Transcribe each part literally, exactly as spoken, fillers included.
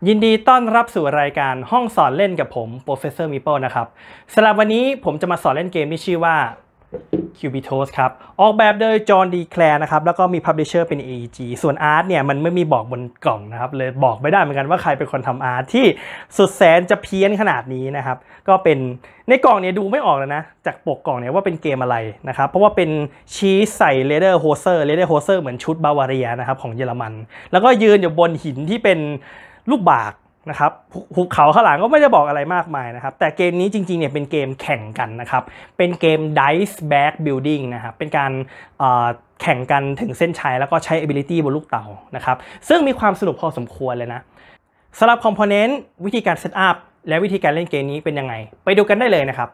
ยินดีต้อนรับสู่รายการห้องสอนเล่นกับผม Professor Meeple นะครับสำหรับวันนี้ผมจะมาสอนเล่นเกมที่ชื่อว่า Cubitos ครับออกแบบโดย John D. Clare นะครับแล้วก็มี Publisher เป็น เอ อี จี ส่วนอาร์ตเนี่ยมันไม่มีบอกบนกล่องนะครับเลยบอกไม่ได้เหมือนกันว่าใครเป็นคนทำอาร์ตที่สุดแสนจะเพี้ยนขนาดนี้นะครับก็เป็นในกล่องเนี่ยดูไม่ออกเลยนะจากปกกล่องเนี่ยว่าเป็นเกมอะไรนะครับเพราะว่าเป็นชีสใส่ Leather Hoser Leather Hoser เหมือนชุดบาวาเรียนะครับของเยอรมันแล้วก็ยืนอยู่บนหินที่เป็นลูกบากนะครับภูเขาข้างหลังก็ไม่ได้บอกอะไรมากมายนะครับแต่เกมนี้จริงๆเนี่ยเป็นเกมแข่งกันนะครับเป็นเกม Dice Back Building นะครับเป็นการแข่งกันถึงเส้นชัยแล้วก็ใช้ ability บนลูกเต๋านะครับซึ่งมีความสนุกพอสมควรเลยนะสำหรับ Component วิธีการ Set up และวิธีการเล่นเกมนี้เป็นยังไงไปดูกันได้เลยนะครับ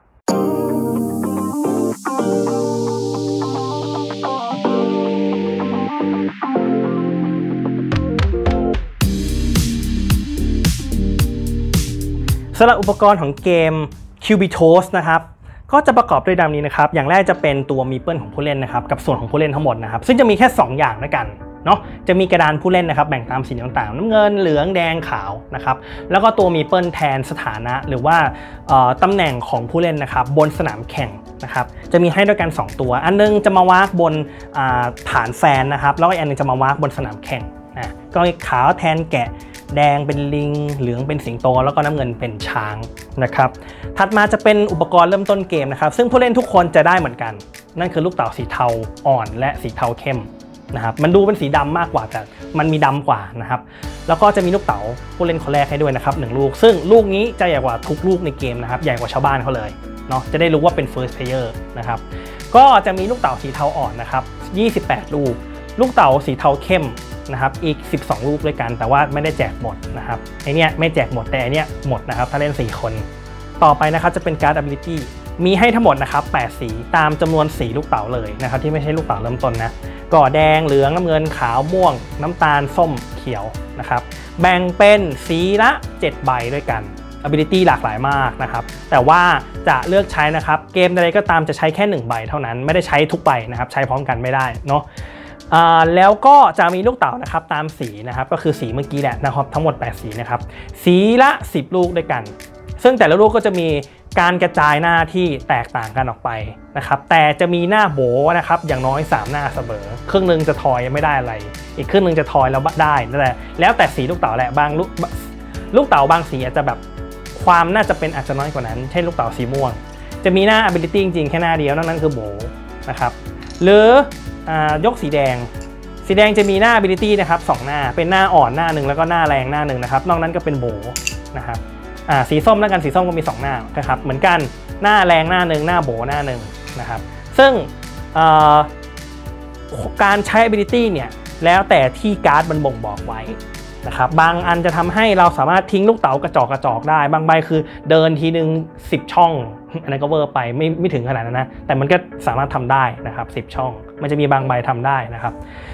สำหรับอุปกรณ์ของเกม Cubitos นะครับก็จะประกอบด้วยดังนี้นะครับอย่างแรกจะเป็นตัวมีเปิลของผู้เล่นนะครับกับส่วนของผู้เล่นทั้งหมดนะครับซึ่งจะมีแค่สองอย่างด้วยกันเนาะจะมีกระดานผู้เล่นนะครับแบ่งตามสีต่างๆน้ำเงินเหลืองแดงขาวนะครับแล้วก็ตัวมีเปิลแทนสถานะหรือว่าตำแหน่งของผู้เล่นนะครับบนสนามแข่งนะครับจะมีให้ด้วยกันสองตัวอันนึงจะมาวากบนฐานแฟนนะครับแล้วก็อันนึงจะมาวากบนสนามแข่งนะก็ขาวแทนแกะแดงเป็นลิงเหลืองเป็นสิงโตแล้วก็น้ำเงินเป็นช้างนะครับถัดมาจะเป็นอุปกรณ์เริ่มต้นเกมนะครับซึ่งผู้เล่นทุกคนจะได้เหมือนกันนั่นคือลูกเต๋าสีเทาอ่อนและสีเทาเข้มนะครับมันดูเป็นสีดำมากกว่าแต่มันมีดำกว่านะครับแล้วก็จะมีลูกเต๋าผู้เล่นคนแรกให้ด้วยนะครับหนึ่งลูกซึ่งลูกนี้จะใหญ่กว่าทุกลูกในเกมนะครับใหญ่กว่าชาวบ้านเขาเลยเนาะจะได้รู้ว่าเป็น first player นะครับก็จะมีลูกเต๋าสีเทาอ่อนนะครับยี่สิบแปดลูกลูกเต๋าสีเทาเข้มนะครับอีกสิบสองลูกด้วยกันแต่ว่าไม่ได้แจกหมดนะครับไอเนี้ยไม่แจกหมดแต่ไอเนี้ยหมดนะครับถ้าเล่นสี่คนต่อไปนะครับจะเป็นการ์ด ability มีให้ทั้งหมดนะครับแปดสีตามจำนวนสีลูกเต๋าเลยนะครับที่ไม่ใช่ลูกเต๋าเริ่มต้นนะก่อแดงเหลืองน้ำเงินขาวม่วงน้ำตาลส้มเขียวนะครับแบ่งเป็นสีละเจ็ดใบด้วยกัน ability หลากหลายมากนะครับแต่ว่าจะเลือกใช้นะครับเกมใดก็ตามจะใช้แค่หนึ่งใบเท่านั้นไม่ได้ใช้ทุกใบนะครับใช้พร้อมกันไม่ได้เนาะแล้วก็จะมีลูกเต๋านะครับตามสีนะครับก็คือสีเมื่อกี้แหละนะครับทั้งหมดแปดสีนะครับสีละสิบลูกด้วยกันซึ่งแต่ละลูกก็จะมีการกระจายหน้าที่แตกต่างกันออกไปนะครับแต่จะมีหน้าโบนะครับอย่างน้อยสามหน้าเสมอครึ่งนึงจะทอยไม่ได้อะไรอีกครึ่งนึงจะทอยแล้วได้นั่นแหละแล้วแต่สีลูกเต๋าแหละบางลูกลูกเต๋าบางสีอาจจะแบบความน่าจะเป็นอาจจะน้อยกว่านั้นเช่นลูกเต๋าสีม่วงจะมีหน้า ability จริงๆแค่หน้าเดียวนอกนั้นคือโบนะครับหรือยกสีแดงสีแดงจะมีหน้า ability นะครับสองหน้าเป็นหน้าอ่อนหน้าหนึ่งแล้วก็หน้าแรงหน้าหนึ่งนะครับนอกนั้นก็เป็นโบนะครับสีส้มแล้วกันสีส้มก็มีสองหน้านะครับเหมือนกันหน้าแรงหน้าหนึ่งหน้าโบหน้าหนึ่งนะครับซึ่งการใช้ ability เนี่ยแล้วแต่ที่การ์ดมันบ่งบอกไว้นะครับบางอันจะทำให้เราสามารถทิ้งลูกเต๋ากระจอกกระจอกได้บางใบคือเดินทีนึงสิบช่องอันนั้นก็เวอร์ไปไม่ไม่ถึงขนาดนั้นนะแต่มันก็สามารถทำได้นะครับสิบช่องมันจะมีบางใบทำได้นะครับ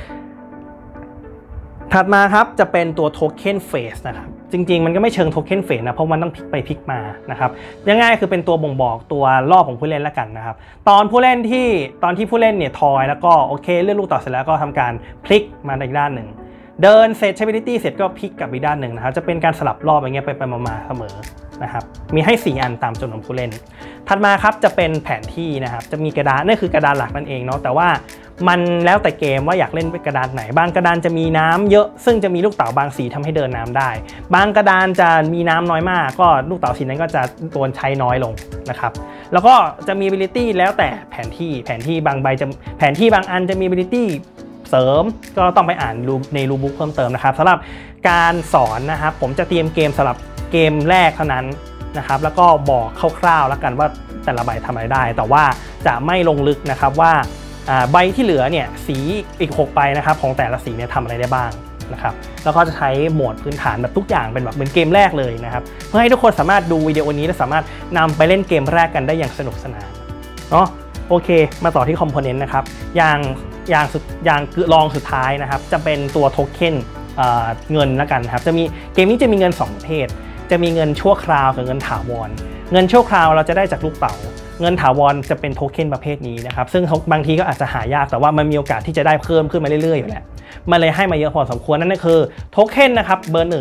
ถัดมาครับจะเป็นตัวโทเค็นเฟสนะครับจริงๆมันก็ไม่เชิงโทเค็นเฟสนะเพราะมันต้องพลิกไปพลิกมานะครับง่ายๆคือเป็นตัวบ่งบอกตัวรอบของผู้เล่นแล้วกันนะครับตอนผู้เล่นที่ตอนที่ผู้เล่นเนี่ยทอยแล้วก็โอเคเลื่อนลูกเต๋าเสร็จแล้วก็ทำการพลิกมาอีกด้านหนึ่งเดินเสร็จใช้ ability เสร็จก็พลิกกลับอีกด้านหนึ่งนะครับจะเป็นการสลับรอบอย่างเงี้ยไปไปมาๆเสมอนะครับมีให้สี่อันตามจำนวนผู้เล่นถัดมาครับจะเป็นแผนที่นะครับจะมีกระดานนั่นคือกระดานหลักนั่นเองเนาะแต่ว่ามันแล้วแต่เกมว่าอยากเล่นกระดานไหนบางกระดานจะมีน้ำเยอะซึ่งจะมีลูกเต๋าบางสีทำให้เดินน้ำได้บางกระดานจะมีน้ำน้อยมากก็ลูกเต๋าสีนั้นก็จะโดนใช้น้อยลงนะครับแล้วก็จะมี ability แล้วแต่แผนที่แผนที่บางใบจะแผนที่บางอันจะมี abilityเสริมก็ต้องไปอ่านในรูบุ๊กเพิ่มเติมนะครับสำหรับการสอนนะครับผมจะเตรียมเกมสำหรับเกมแรกเท่านั้นนะครับแล้วก็บอกคร่าวๆแล้วกันว่าแต่ละใบทำอะไรได้แต่ว่าจะไม่ลงลึกนะครับว่าใบที่เหลือเนี่ยสีอีกหกใบนะครับของแต่ละสีเนี่ยทำอะไรได้บ้างนะครับแล้วก็จะใช้โหมดพื้นฐานแบบทุกอย่างเป็นแบบเหมือนเกมแรกเลยนะครับเพื่อให้ทุกคนสามารถดูวิดีโอนี้และสามารถนำไปเล่นเกมแรกกันได้อย่างสนุกสนานเนาะโอเคมาต่อที่คอมโพเนนต์นะครับอย่างอย่างสุดอย่างรองสุดท้ายนะครับจะเป็นตัวโทเค็นเงินแล้วกันครับจะมีเกมนี้จะมีเงินสองประเภทจะมีเงินชั่วคราวกับเงินถาวรเงินชั่วคราวเราจะได้จากลูกเต๋าเงินถาวรจะเป็นโทเค็นประเภทนี้นะครับซึ่งบางทีก็อาจจะหายากแต่ว่ามันมีโอกาสที่จะได้เพิ่มขึ้นมาเรื่อยๆอยู่แหละมันเลยให้มาเยอะพอสมควรนั่นก็คือโทเค็นนะครับเบอร์หนึ่ง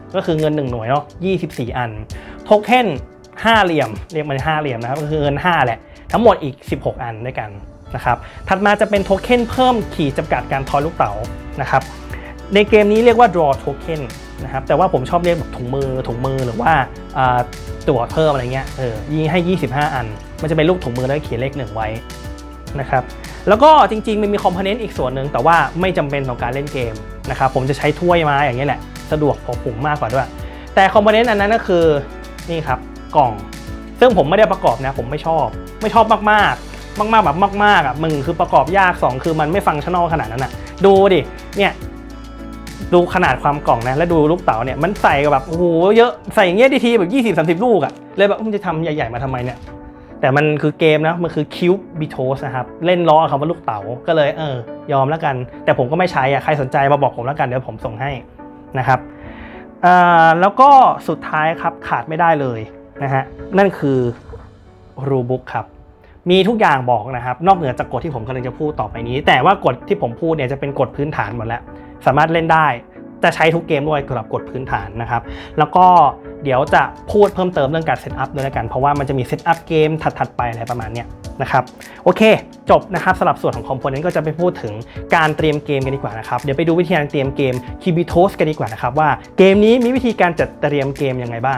ก็คือเงินหนึ่งหน่วยเนาะยี่สิบสี่อันโทเค็นห้าเหลี่ยมเรียกมันห้าเหลี่ยมนะครับก็คือเงินห้าแหละทั้งหมดอีกสิบหกอันด้วยกันนะครับถัดมาจะเป็นโทเค็นเพิ่มขีดจำกัดการทอยลูกเต๋านะครับในเกมนี้เรียกว่า draw token นะครับแต่ว่าผมชอบเรียกแบบถุงมือถุงมือหรือว่าตัวเพิ่มอะไรเงี้ยเออยิงให้ยี่สิบห้าอันมันจะเป็นรูปถุงมือแล้วเขียนเลขหนึ่งไว้นะครับแล้วก็จริงๆมันมีคอมโพเนนต์อีกส่วนหนึ่งแต่ว่าไม่จำเป็นต่อการเล่นเกมนะครับผมจะใช้ถ้วยมาอย่างนี้แหละสะดวกพอปุ่มมากกว่าด้วยแต่คอมโพเนนต์อันนั้นก็คือนี่ครับกล่องซึ่งผมไม่ได้ประกอบนะผมไม่ชอบไม่ชอบมากๆมากๆแบบมากๆอ่ะมึงคือประกอบยากสองคือมันไม่ฟังก์ชั่นอลขนาดนั้นอ่ะดูดิเนี่ยดูขนาดความกล่องนะและดูลูกเต๋าเนี่ยมันใส่กับแบบโอ้โหเยอะใส่อย่างเงี้ยดีทีแบบยี่สิบ สามสิบลูกอ่ะเลยแบบมันจะทำใหญ่ๆมาทำไมเนี่ยแต่มันคือเกมนะมันคือคิวบิโทสนะครับเล่นล้อคำว่าลูกเต๋าก็เลยเออยอมแล้วกันแต่ผมก็ไม่ใช้อ่ะใครสนใจมาบอกผมแล้วกันเดี๋ยวผมส่งให้นะครับแล้วก็สุดท้ายครับขาดไม่ได้เลยนะฮะนั่นคือรูบุ๊กครับมีทุกอย่างบอกนะครับนอกเหนือจากกฎที่ผมกำลังจะพูดต่อไปนี้แต่ว่ากฎที่ผมพูดเนี่ยจะเป็นกฎพื้นฐานหมดแล้วสามารถเล่นได้จะใช้ทุกเกมด้วยสำหรับกฎพื้นฐานนะครับแล้วก็เดี๋ยวจะพูดเพิ่มเติมเรื่องการเซตอัพด้วยกันเพราะว่ามันจะมีเซตอัพเกมถัดๆไปอะไรประมาณนี้นะครับโอเคจบนะครับสำหรับส่วนของคอมโพเนนต์ก็จะไปพูดถึงการเตรียมเกมกันดีกว่านะครับเดี๋ยวไปดูวิธีการเตรียมเกม Cubitos กันดีกว่านะครับว่าเกมนี้มีวิธีการจัดเตรียมเกมยังไงบ้าง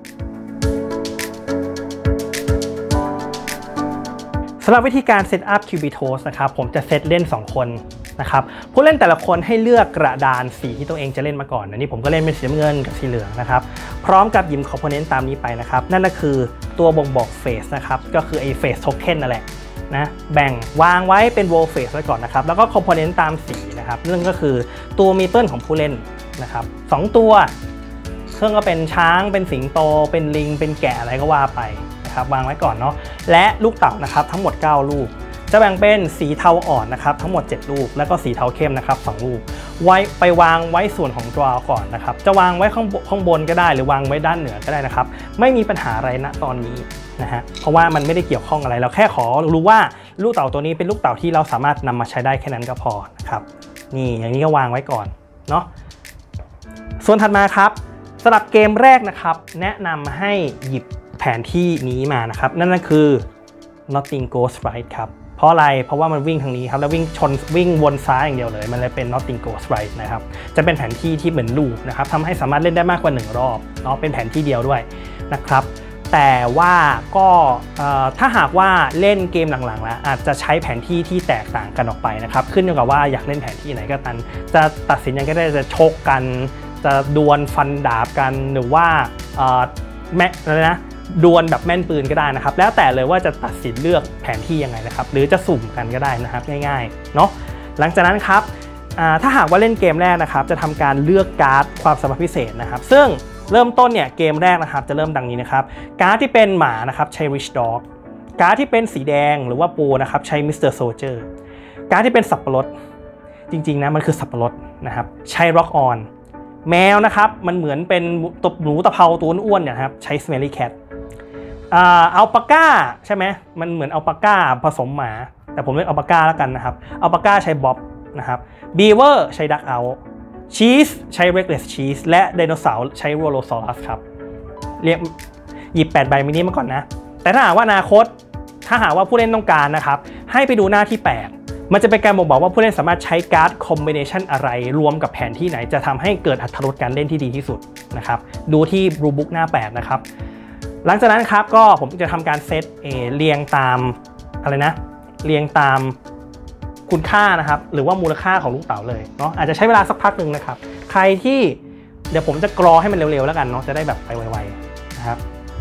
สำหรับวิธีการเซตอัพ Cubitos นะครับผมจะเซตเล่นสองคนนะครับผู้เล่นแต่ละคนให้เลือกกระดานสีที่ตัวเองจะเล่นมาก่อนอันนี้ผมก็เล่นเป็นสีน้ำเงินกับสีเหลืองนะครับพร้อมกับหยิบคอมโพเนนต์ตามนี้ไปนะครับนั่นก็คือตัวบ่งบอกเฟสนะครับก็คือไอ้เฟสโทเค็นนั่นแหละนะแบ่งวางไว้เป็นโวลเฟสไว้ก่อนนะครับแล้วก็คอมโพเนนต์ตามสีนะครับนั่นก็คือตัวมีเปิลของผู้เล่นนะครับสองตัวเครื่องก็เป็นช้างเป็นสิงโตเป็นลิงเป็นแกะอะไรก็ว่าไปนะครับวางไว้ก่อนเนาะและลูกเต๋านะครับทั้งหมดเก้าลูกจะแบ่งเป็นสีเทาอ่อนนะครับทั้งหมดเจ็ดลูกแล้วก็สีเทาเข้มนะครับสองลูกไว้ไปวางไว้ส่วนของดราวก่อนนะครับจะวางไว้ข้างข้างบนก็ได้หรือวางไว้ด้านเหนือก็ได้นะครับไม่มีปัญหาอะไรณตอนนี้นะฮะเพราะว่ามันไม่ได้เกี่ยวข้องอะไรเราแค่ขอรู้ว่าลูกเต๋าตัวนี้เป็นลูกเต๋าที่เราสามารถนำมาใช้ได้แค่นั้นก็พอนะครับนี่อย่างนี้ก็วางไว้ก่อนเนาะส่วนถัดมาครับสำหรับเกมแรกนะครับแนะนำให้หยิบแผนที่นี้มานะครับนั่นก็คือ Nothing Goes Right ครับเพราะอะไรเพราะว่ามันวิ่งทางนี้ครับแล้ววิ่งชนวิ่งวนซ้ายอย่างเดียวเลยมันเลยเป็น Nothing Goes Right นะครับจะเป็นแผนที่ที่เหมือนลูปนะครับทำให้สามารถเล่นได้มากกว่าหนึ่งรอบเนาะเป็นแผนที่เดียวด้วยนะครับแต่ว่าก็ถ้าหากว่าเล่นเกมหลังๆแล้วอาจจะใช้แผนที่ที่แตกต่างกันออกไปนะครับขึ้นอยู่กับว่าอยากเล่นแผนที่ไหนก็ตันจะตัดสินยังไงก็ได้จะชกกันจะดวลฟันดาบกันหรือว่าแม่อะไรนะดวลแบบแม่นปืนก็ได้นะครับแล้วแต่เลยว่าจะตัดสินเลือกแผนที่ยังไงนะครับหรือจะสุ่มกันก็ได้นะครับง่ายๆเนาะหลังจากนั้นครับถ้าหากว่าเล่นเกมแรกนะครับจะทำการเลือกการ์ดความสามารถพิเศษนะครับซึ่งเริ่มต้นเนี่ยเกมแรกนะครับจะเริ่มดังนี้นะครับการ์ดที่เป็นหมานะครับใช้ Rich Dog การ์ดที่เป็นสีแดงหรือว่าปูนะครับใช้ มิสเตอร์ Soldier การ์ดที่เป็นสับปะรดจริงๆนะมันคือสับปะรดนะครับใช้ Rock On แมวนะครับมันเหมือนเป็นตบหนูตะเภาตัวอ้วนเนี่ยครับใช้ Smelly Catอัลปาก้าใช่ไหมมันเหมือนอัลปาก้าผสมหมาแต่ผมเรียกอัลปาก้าแล้วกันนะครับอัลปาก้าใช้บ๊อบนะครับบีเวอร์ใช้ดักเอาชีสใช้เรกเลสชีสและไดโนเสาร์ใช้โรโลซอรัสครับเรียกหยิบแปดใบมินิมาก่อนนะแต่ถ้าหากว่าอนาคตถ้าหากว่าผู้เล่นต้องการนะครับให้ไปดูหน้าที่แปดมันจะเป็นการบ่งบอกว่าผู้เล่นสามารถใช้การ์ดคอมบิเนชันอะไรรวมกับแผนที่ไหนจะทำให้เกิดอรรถรสการเล่นที่ดีที่สุดนะครับดูที่รูบุ๊กหน้าแปดนะครับหลังจากนั้นครับก็ผมจะทำการเซตเอเรียงตามอะไรนะเรียงตามคุณค่านะครับหรือว่ามูลค่าของลูกเต๋าเลยเนาะอาจจะใช้เวลาสักพักหนึ่งนะครับใครที่เดี๋ยวผมจะกรอให้มันเร็วๆแล้วกันเนาะจะได้แบบไปไวๆนะครับ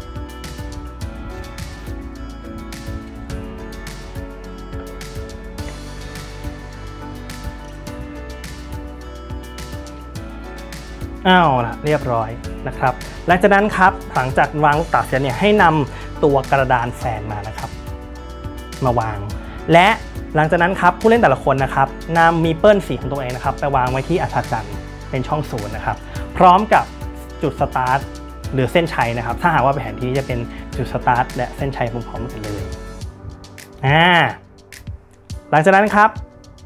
อ้าวล่ะเรียบร้อยนะครับหลังจากนั้นครับหลังจากวางลูกเต๋าเสร็จเนี่ยให้นำตัวกระดานแฟนมานะครับมาวางและหลังจากนั้นครับผู้เล่นแต่ละคนนะครับนำมีเปิลสีของตัวเองนะครับไปวางไว้ที่อัฐจันทร์เป็นช่องศูนย์นะครับพร้อมกับจุดสตาร์ทหรือเส้นชัยนะครับถ้าหากว่าแผนที่จะเป็นจุดสตาร์ทและเส้นชัยพร้อมๆกันเลยอ่าหลังจากนั้นครับ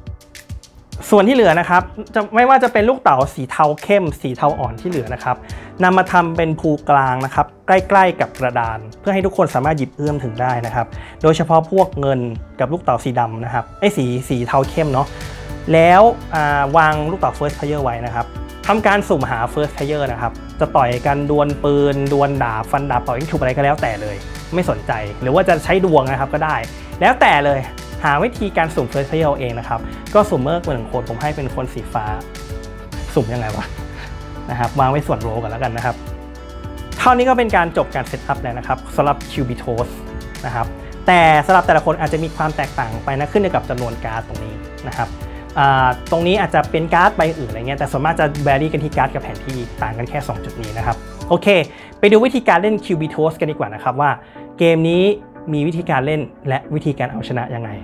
ส่วนที่เหลือนะครับจะไม่ว่าจะเป็นลูกเต๋าสีเทาเข้มสีเทาอ่อนที่เหลือนะครับนำมาทำเป็นภูกลางนะครับใกล้ๆกับกระดานเพื่อให้ทุกคนสามารถหยิบเอื้อมถึงได้นะครับโดยเฉพาะพวกเงินกับลูกเต๋าสีดำนะครับไอ้สีสีเทาเข้มเนาะแล้ววางลูกเต๋า first player ไว้นะครับทำการสุ่มหา first player นะครับจะต่อยกันดวลปืนดวลดาบฟันดาบต่อยยิงฉุบอะไรก็แล้วแต่เลยไม่สนใจหรือว่าจะใช้ดวงนะครับก็ได้แล้วแต่เลยหาวิธีการสุ่ม first player เองนะครับก็สุ่มเมื่อหนึ่งคนผมให้เป็นคนสีฟ้าสุ่มยังไงวะนะครับวางไว้ส่วนโรกันแล้วกันนะครับเท่านี้ก็เป็นการจบการเซตอัพแล้วนะครับสำหรับ Cubitos นะครับแต่สำหรับแต่ละคนอาจจะมีความแตกต่างไปนะขึ้นอยู่กับจำนวนการ์ดตรงนี้นะครับตรงนี้อาจจะเป็นการ์ดใบอื่นอะไรเงี้ยแต่ส่วนมากจะแวรี่กันที่การ์ดกับแผนที่ต่างกันแค่สองจุดนี้นะครับโอเคไปดูวิธีการเล่น Cubitos กันดีกว่านะครับว่าเกมนี้มีวิธีการเล่นและวิธีการเอาชนะยังไง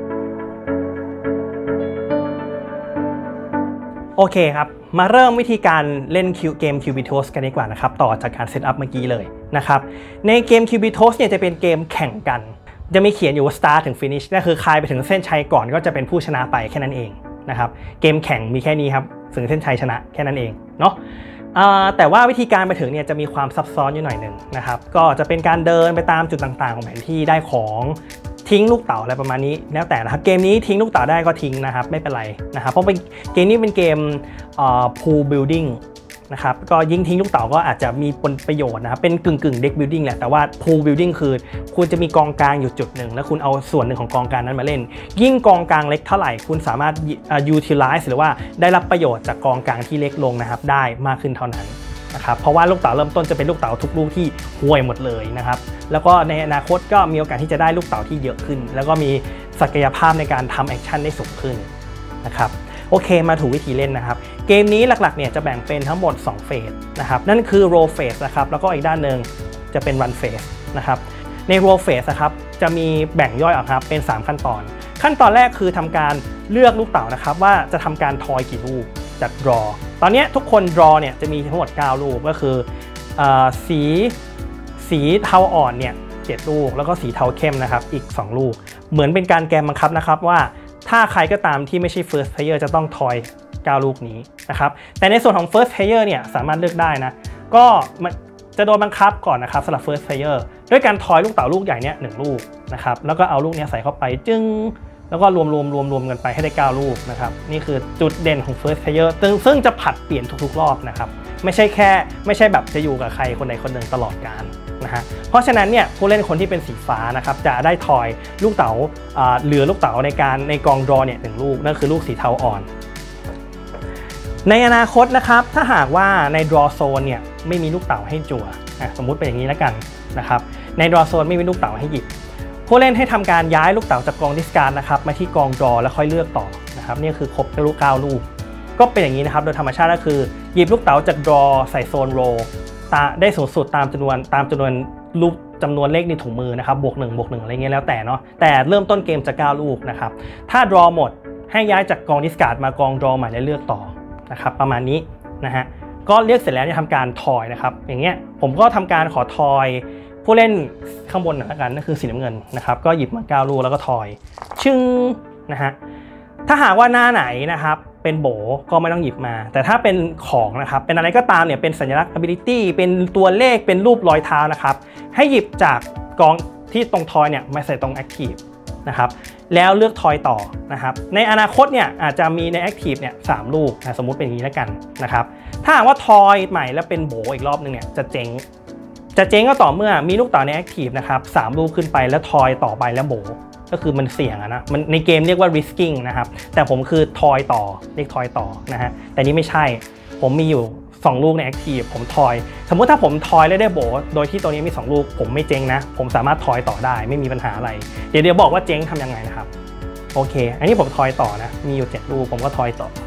โอเคครับมาเริ่มวิธีการเล่นเกม Cubitos กันดีกว่านะครับต่อจากการเซตอัพเมื่อกี้เลยนะครับในเกม Cubitos เนี่ยจะเป็นเกมแข่งกันจะมีเขียนอยู่ว่า start ถึง finish นั่นคือใครไปถึงเส้นชัยก่อนก็จะเป็นผู้ชนะไปแค่นั้นเองนะครับเกมแข่งมีแค่นี้ครับถึงเส้นชัยชนะแค่นั้นเองเนาะแต่ว่าวิธีการไปถึงเนี่ยจะมีความซับซ้อนอยู่หน่อยหนึ่งนะครับก็จะเป็นการเดินไปตามจุดต่างๆของแผนที่ได้ของทิ้งลูกเต๋าอะไรประมาณนี้แล้วแต่นะครับเกมนี้ทิ้งลูกเต๋าได้ก็ทิ้งนะครับไม่เป็นไรนะครับเพราะเป็นเกมนี้เป็นเกม pool building นะครับก็ยิ่งทิ้งลูกเต๋าก็อาจจะมีผลประโยชน์นะครับเป็นกึ่งกึ่ง deck building แหละแต่ว่า pool building คือคุณจะมีกองกลางอยู่จุดหนึ่งแล้วคุณเอาส่วนหนึ่งของกองกลางนั้นมาเล่นยิ่งกองกลางเล็กเท่าไหร่คุณสามารถ utilize หรือว่าได้รับประโยชน์จากกองกลางที่เล็กลงนะครับได้มากขึ้นเท่านั้นนะครับเพราะว่าลูกเต๋าเริ่มต้นจะเป็นลูกเต๋าทุกลูกที่ห่วยหมดเลยนะครับแล้วก็ในอนาคตก็มีโอกาสที่จะได้ลูกเต๋าที่เยอะขึ้นแล้วก็มีศักยภาพในการทำแอคชั่นได้สูงขึ้นนะครับโอเคมาถูกวิธีเล่นนะครับเกมนี้หลักๆเนี่ยจะแบ่งเป็นทั้งหมดสองเฟสนะครับนั่นคือ roll phase นะครับแล้วก็อีกด้านหนึ่งจะเป็น run phase นะครับใน roll phase นะครับจะมีแบ่งย่อยออกครับเป็นสามขั้นตอนขั้นตอนแรกคือทำการเลือกลูกเต๋านะครับว่าจะทำการทอยกี่ลูกจาก draw ตอนนี้ทุกคน draw เนี่ยจะมีทั้งหมดเก้าลูกก็คือสีสีเทาอ่อนเนี่ยเจ็ดลูกแล้วก็สีเทาเข้มนะครับอีกสองลูกเหมือนเป็นการแกมบังคับนะครับว่าถ้าใครก็ตามที่ไม่ใช่ first player จะต้องทอยเก้าลูกนี้นะครับแต่ในส่วนของ first player เนี่ยสามารถเลือกได้นะก็จะโดนบังคับก่อนนะครับสำหรับ first player ด้วยการทอยลูกเต๋าลูกใหญ่เนี่ยหนึ่งลูกนะครับแล้วก็เอาลูกนี้ใส่เข้าไปจึงแล้วก็รวมรวมรวมรวมกันไปให้ได้เก้าลูกนะครับนี่คือจุดเด่นของ first player ซึ่งจะผัดเปลี่ยนทุกๆรอบนะครับไม่ใช่แค่ไม่ใช่แบบจะอยู่กับใครคนใดคนหนึ่งตลอดกาลนะฮะเพราะฉะนั้นเนี่ยผู้เล่นคนที่เป็นสีฟ้านะครับจะได้ทอยลูกเต๋าเหลือลูกเต๋าในการในกองดรอเนี่ยหนึ่งลูกนั่นคือลูกสีเทาอ่อนในอนาคตนะครับถ้าหากว่าใน draw zone เนี่ยไม่มีลูกเต๋าให้จั่วสมมุติเป็นอย่างนี้แล้วกันนะครับใน draw zone ไม่มีลูกเต๋าให้หยิบผู้เล่นให้ทำการย้ายลูกเต๋าจากกองดิสการ์ดนะครับมาที่กองดรอแล้วค่อยเลือกต่อนะครับนี่คือครบลูกเก้าลูกก็เป็นอย่างนี้นะครับโดยธรรมชาติก็คือหยิบลูกเต๋าจากดรอใส่โซนโรได้สูงสุดตามจำนวนตามจำนวนลูกจำนวนเลขในถุงมือนะครับบวกหนึ่งบวกหนึ่งอะไรเงี้ยแล้วแต่เนาะแต่เริ่มต้นเกมจะเก้าลูกนะครับถ้าดรอหมดให้ย้ายจากกองดิสการ์ดมากองดรอใหม่และเลือกต่อนะครับประมาณนี้นะฮะก็เลือกเสร็จแล้วจะทำการทอยนะครับอย่างเงี้ยผมก็ทำการขอทอยผู้เล่นข้างบนหน่อยละกันนั่นคือสีน้ำเงินนะครับก็หยิบมาเก้าลูกแล้วก็ทอยชึ้งนะฮะถ้าหากว่าหน้าไหนนะครับเป็นโบก็ไม่ต้องหยิบมาแต่ถ้าเป็นของนะครับเป็นอะไรก็ตามเนี่ยเป็นสัญลักษณ์ ability เป็นตัวเลขเป็นรูปรอยเท้านะครับให้หยิบจากกองที่ตรงทอยเนี่ยมาใส่ตรง active นะครับแล้วเลือกทอยต่อนะครับในอนาคตเนี่ยอาจจะมีใน active เนี่ยสามลูกนะสมมุติเป็นอย่างนี้แล้วกันนะครับถ้าหากว่าทอยใหม่แล้วเป็นโบอีกรอบนึงเนี่ยจะเจ๊งจะเจ๊งก็ต่อเมื่อมีลูกเต๋าใน active นะครับสามลูกขึ้นไปแล้วทอยต่อไปแล้วโบก็คือมันเสี่ยงอะนะมันในเกมเรียกว่า risking นะครับแต่ผมคือทอยต่อเรียกทอยต่อนะฮะแต่นี้ไม่ใช่ผมมีอยู่สองลูกใน active ผมทอยสมมุติถ้าผมทอยแล้วได้โบโดยที่ตัวนี้มีสองลูกผมไม่เจ๊งนะผมสามารถทอยต่อได้ไม่มีปัญหาอะไรเดี๋ยวเดี๋ยวบอกว่าเจ๊งทำยังไงนะครับโอเคอันนี้ผมทอยต่อนะมีอยู่เจ็ดลูกผมก็ทอยต่อ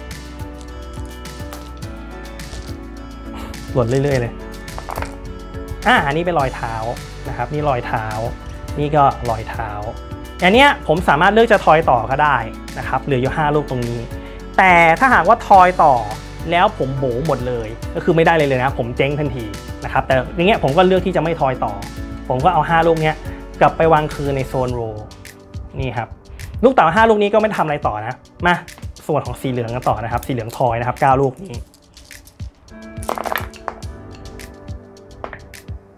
หล่นเรื่อยๆเลยอ่ะอันนี้เป็นรอยเท้านะครับนี่รอยเท้านี่ก็รอยเท้าอันเนี้ยผมสามารถเลือกจะทอยต่อก็ได้นะครับเหลืออยู่ห้าลูกตรงนี้แต่ถ้าหากว่าทอยต่อแล้วผมโบหมดเลยก็คือไม่ได้เลยเลยนะผมเจ๊งทันทีนะครับแต่อย่างเงี้ยผมก็เลือกที่จะไม่ทอยต่อผมก็เอาห้าลูกเนี้ยกลับไปวางคืนในโซนโรนี่ครับลูกเต๋าห้าลูกนี้ก็ไม่ทำอะไรต่อนะมาส่วนของสีเหลืองกันต่อนะครับสีเหลืองทอยนะครับเก้าลูกนี้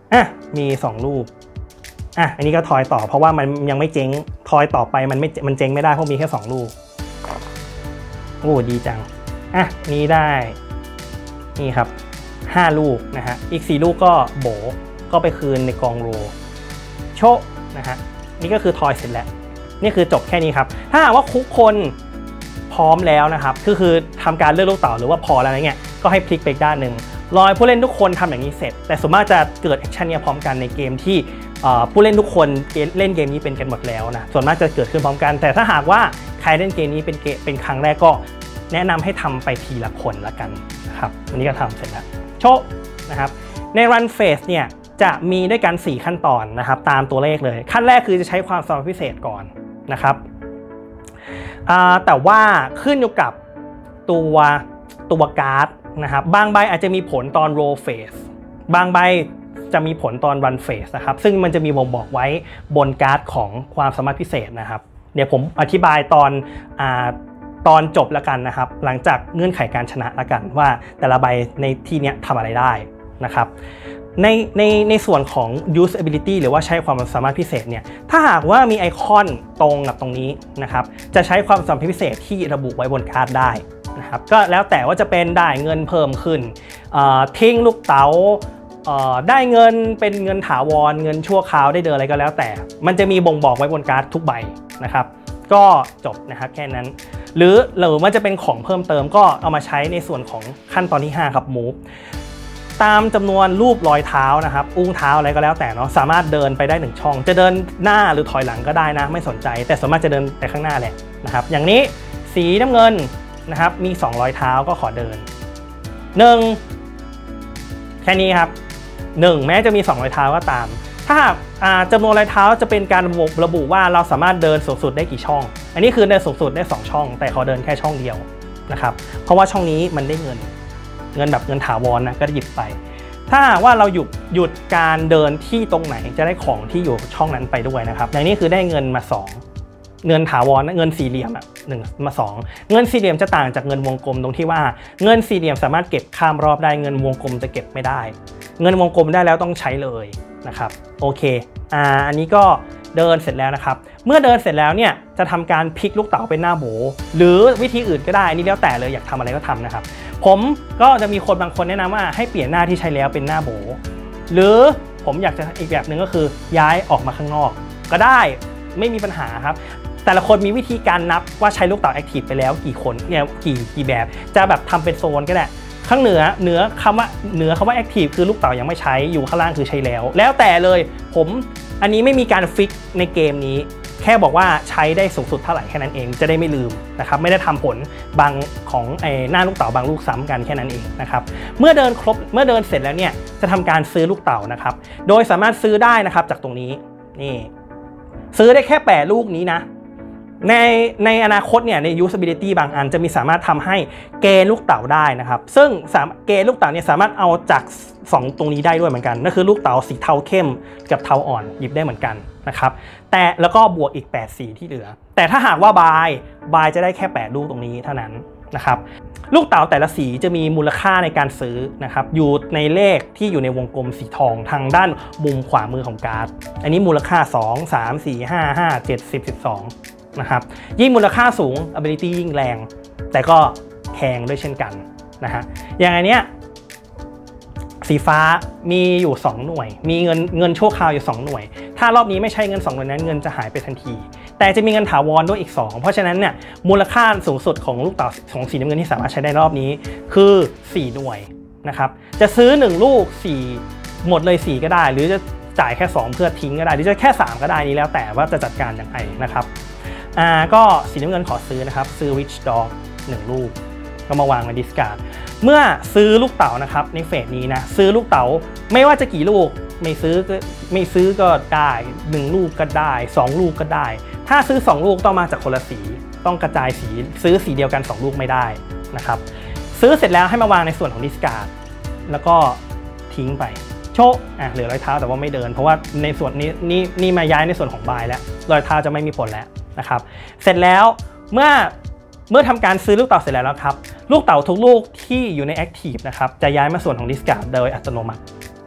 อ่ะมีสองลูกอ่ะอันนี้ก็ทอยต่อเพราะว่ามันยังไม่เจ๊งทอยต่อไปมันไม่มันเจ๊งไม่ได้เพราะมีแค่สองลูกโอ้ดีจังอ่ะนี้ได้นี่ครับห้าลูกนะฮะอีกสี่ลูกก็โบก็ไปคืนในกองโรโชะนะฮะนี่ก็คือทอยเสร็จแล้วนี่คือจบแค่นี้ครับถ้าหากว่าทุกคนพร้อมแล้วนะครับคือคือทำการเลือกลูกเต๋าหรือว่าพอแล้วอะไรเงี้ยก็ให้พลิกไปอีกด้านหนึ่งรอผู้เล่นทุกคนทำอย่างนี้เสร็จแต่ส่วนมากจะเกิดแอคชั่นนี้พร้อมกันในเกมที่ผู้เล่นทุกคนเล่นเกมนี้เป็นกันหมดแล้วนะส่วนมากจะเกิดขึ้นพร้อมกันแต่ถ้าหากว่าใครเล่นเกมนี้เป็นเกมเป็นครั้งแรกก็แนะนำให้ทำไปทีละคนละกันนะครับวันนี้ก็ทำเสร็จแล้วโชว์นะครับใน Run Phase เนี่ยจะมีด้วยกันสี่ขั้นตอนนะครับตามตัวเลขเลยขั้นแรกคือจะใช้ความสามารถพิเศษก่อนนะครับแต่ว่าขึ้นอยู่กับตัวตัวการ์ดนะครับบางใบอาจจะมีผลตอน Roll Phase บางใบจะมีผลตอน Run Phase นะครับซึ่งมันจะมีบ่งบอกไว้บนการ์ดของความสามารถพิเศษนะครับเดี๋ยวผมอธิบายตอนอ่าตอนจบแล้วกันนะครับหลังจากเงื่อนไขการชนะแล้วกันว่าแต่ละใบในที่นี้ทำอะไรได้นะครับในในในส่วนของ usability หรือว่าใช้ความสามารถพิเศษเนี่ยถ้าหากว่ามีไอคอนตรงกับตรงนี้นะครับจะใช้ความสามารถพิเศษที่ระบุไว้บนการ์ดได้นะครับก็แล้วแต่ว่าจะเป็นได้เงินเพิ่มขึ้นทิ้งลูกเต๋าได้เงินเป็นเงินถาวรเงินชั่วคราวได้เดินอะไรก็แล้วแต่มันจะมีบ่งบอกไว้บนการ์ดทุกใบนะครับก็จบนะครับแค่นั้นหรือหรือว่าจะเป็นของเพิ่มเติมก็เอามาใช้ในส่วนของขั้นตอนที่ห้าครับ move ตามจำนวนรูปรอยเท้านะครับอุ้งเท้าอะไรก็แล้วแต่เนาะสามารถเดินไปได้หนึ่งช่องจะเดินหน้าหรือถอยหลังก็ได้นะไม่สนใจแต่สามารถจะเดินไปข้างหน้าแหละนะครับอย่างนี้สีน้ำเงินนะครับมีสองรอยเท้าก็ขอเดินหนึ่งแค่นี้ครับหนึ่งแม้จะมีสองรอยเท้าก็ตามถ้าหากจำนวนรอยเท้าจะเป็นการระบุว่าเราสามารถเดินสูงสุดได้กี่ช่องอันนี้คือเดินสูงสุดได้สองช่องแต่เขาเดินแค่ช่องเดียวนะครับเพราะว่าช่องนี้มันได้เงินเงินแบบเงินถาวร นะก็หยิบไปถ้าว่าเราหยุดหยุดการเดินที่ตรงไหนจะได้ของที่อยู่ช่องนั้นไปด้วยนะครับอย่างนี้คือได้เงินมาสองเงินถาวรเงินสี่เหลี่ยมอ่ะหนึ่งมาสองเงินสี่เหลี่ยมจะต่างจากเงินวงกลมตรงที่ว่าเงินสี่เหลี่ยมสามารถเก็บข้ามรอบได้เงินวงกลมจะเก็บไม่ได้เงินวงกลมได้แล้วต้องใช้เลยนะครับโอเคอ่าอันนี้ก็เดินเสร็จแล้วนะครับเมื่อเดินเสร็จแล้วเนี่ยจะทำการพลิกลูกเต๋าเป็นหน้าโบหรือวิธีอื่นก็ได้อันนี้แล้วแต่เลยอยากทำอะไรก็ทำนะครับผมก็จะมีคนบางคนแนะนำว่าให้เปลี่ยนหน้าที่ใช้แล้วเป็นหน้าโบหรือผมอยากจะอีกแบบหนึ่งก็คือย้ายออกมาข้างนอกก็ได้ไม่มีปัญหาครับแต่ละคนมีวิธีการนับว่าใช้ลูกเต๋าแอคทีฟไปแล้วกี่คนเนี่ยกี่กี่แบบจะแบบทำเป็นโซนก็ได้ข้างเหนือเหนือคำว่าเหนือคำว่าแอคทีฟคือลูกเต๋ายังไม่ใช้อยู่ข้างล่างคือใช้แล้วแล้วแต่เลยผมอันนี้ไม่มีการฟิกในเกมนี้แค่บอกว่าใช้ได้สูงสุดเท่าไหร่แค่นั้นเองจะได้ไม่ลืมนะครับไม่ได้ทำผลบางของไอ้หน้าลูกเต๋าบางลูกซ้ำกันแค่นั้นเองนะครับเมื่อเดินครบเมื่อเดินเสร็จแล้วเนี่ยจะทำการซื้อลูกเต๋านะครับโดยสามารถซื้อได้นะครับจากตรงนี้นี่ซื้อได้แค่แปดลูกนี้นะในในอนาคตเนี่ยใน usability บางอันจะมีสามารถทำให้เกณฑ์ลูกเต๋าได้นะครับซึ่งเกณฑ์ลูกเต๋าเนี่ยสามารถเอาจากสองตรงนี้ได้ด้วยเหมือนกันนั่นคือลูกเต๋าสีเทาเข้มกับเทาอ่อนหยิบได้เหมือนกันนะครับแต่แล้วก็บวกอีกแปดสีที่เหลือแต่ถ้าหากว่าบายบายจะได้แค่แปดลูกตรงนี้เท่านั้นนะครับลูกเต๋าแต่ละสีจะมีมูลค่าในการซื้อนะครับอยู่ในเลขที่อยู่ในวงกลมสีทองทางด้านมุมขวามือของการ์ดอันนี้มูลค่าสอง สาม สี่ ห้า ห้า เจ็ด สิบ สิบสองนะครับยิ่งมูลค่าสูง ability ยิ่งแรงแต่ก็แพงด้วยเช่นกันนะฮะอย่างอันเนี้ยสีฟ้ามีอยู่สองหน่วยมีเงินเงินชั่วคราวอยู่สองหน่วยถ้ารอบนี้ไม่ใช่เงินสองหน่วยนั้นเงินจะหายไปทันทีแต่จะมีเงินถาวรด้วยอีกสองเพราะฉะนั้นเนี่ยมูลค่าสูงสุดของลูกเต๋าของสีน้ำเงินที่สามารถใช้ได้รอบนี้คือสี่หน่วยนะครับจะซื้อหนึ่งลูกสี่หมดเลยสี่ก็ได้หรือจะจ่ายแค่สองเพื่อทิ้งก็ได้หรือจะแค่สามก็ได้นี้แล้วแต่ว่าจะจัดการอย่างไรนะครับอ่าก็สีน้ำเงินขอซื้อนะครับซื้อ Rich Dog หนึ่งลูกก็มาวางในดิสการ์ดเมื่อซื้อลูกเต๋านะครับในเฟสนี้นะซื้อลูกเต๋าไม่ว่าจะกี่ลูกไม่ซื้อก็ไม่ซื้อก็ได้หนึ่งลูกก็ได้สองลูกก็ได้ถ้าซื้อสองลูกต้องมาจากคนละสีต้องกระจายสีซื้อสีเดียวกันสองลูกไม่ได้นะครับซื้อเสร็จแล้วให้มาวางในส่วนของดิสการ์ดแล้วก็ทิ้งไปโชว์อ่ะเหลือรอยเท้าแต่ว่าไม่เดินเพราะว่าในส่วนนี้นี่นี่มาย้ายในส่วนของบายแล้วรอยเท้าจะไม่มีผลแล้วนะครับเสร็จแล้วเมื่อเมื่อทำการซื้อลูกเต๋าเสร็จแล้วครับลูกเต๋าทุกลูกที่อยู่ใน Active นะครับจะย้ายมาส่วนของ Discard โดยอัตโนมัติ